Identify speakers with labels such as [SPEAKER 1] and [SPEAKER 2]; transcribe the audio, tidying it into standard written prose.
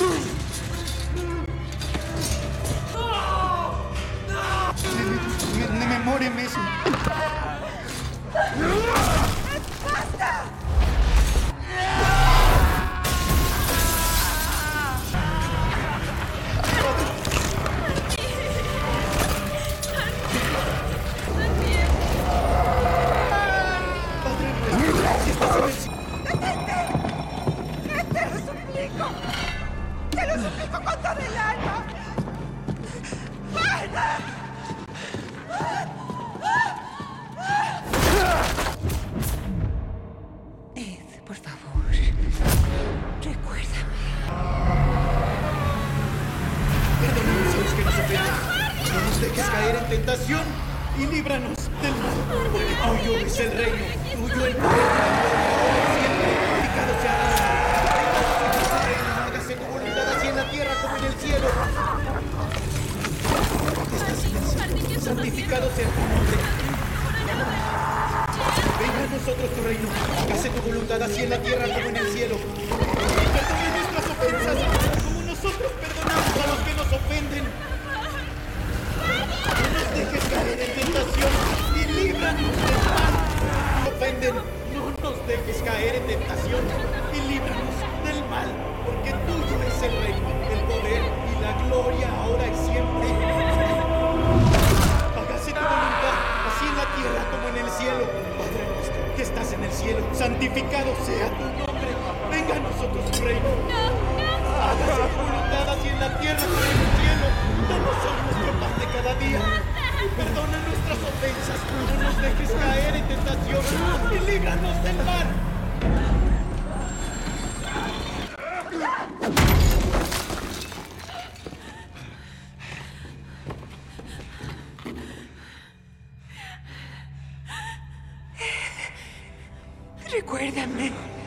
[SPEAKER 1] Memóreme eso.
[SPEAKER 2] ¡Basta! ¡Te lo suplico con todo el alma! ¡Basta! Ed, por favor, recuérdame.
[SPEAKER 1] Perdónanos a los que nos ofenden. No nos dejes caer en tentación y líbranos del mal. Porque tuyo es el reino, tuyo el poder, siempre. Santificado sea tu reino. Hágase tu voluntad así en la tierra como en el cielo. Estás en el cielo. Santificado sea tu nombre. Venga a nosotros tu reino. Hágase tu voluntad así en la tierra como en el cielo. Perdona nuestras ofensas, como nosotros perdonamos a los que nos ofenden. No nos dejes caer en tentación y líbranos del mal. Ofenden, no nos dejes caer en tentación y líbranos del mal, porque tuyo es el reino, el poder y la gloria ahora y siempre. Hágase tu voluntad, así en la tierra como en el cielo. Padre nuestro, que estás en el cielo, santificado sea tu nombre. Venga a nosotros tu reino. Hágase tu voluntad así en la tierra como en el cielo. Danos hoy nuestro pan de cada día. Perdona nuestras ofensas, no nos dejes caer en tentación y líbranos del mal.
[SPEAKER 2] Recuérdame.